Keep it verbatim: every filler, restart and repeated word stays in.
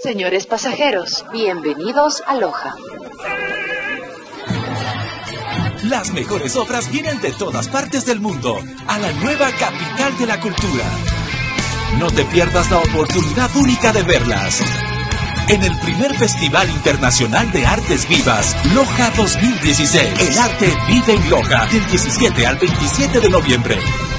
Señores pasajeros, bienvenidos a Loja. Las mejores obras vienen de todas partes del mundo, a la nueva capital de la cultura. No te pierdas la oportunidad única de verlas. En el primer Festival Internacional de Artes Vivas, Loja dos mil dieciséis. El arte vive en Loja, del diecisiete al veintisiete de noviembre.